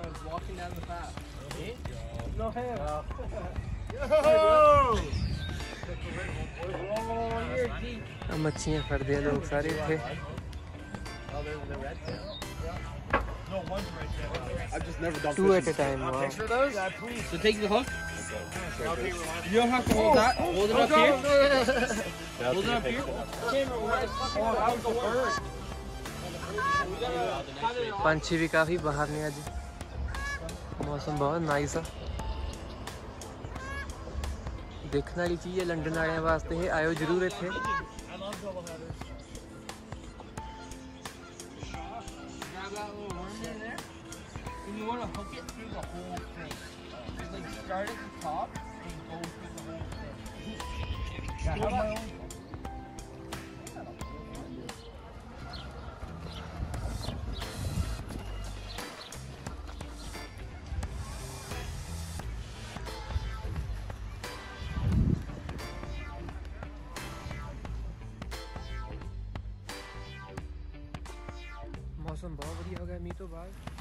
was walking down the path. Me? No hell. मच्छियाँ खरीदे लोग सारे थे। Two at a time. Wow. Picture those? Yeah, please. So take the hook. You don't have to hold that. Hold it up here. Hold it up here. पंछी भी काफी बाहर ने आज। मौसम बहुत नाइस है। देखने वाली चीज़ है लंडन वाले वास्ते है आयो जरूर इत्थे। You want to hook it through the whole thing. Just like start at the top and go through the whole thing. Yeah, I have my own. मौसम बहुत बढ़िया हो गया मीह तो बाद।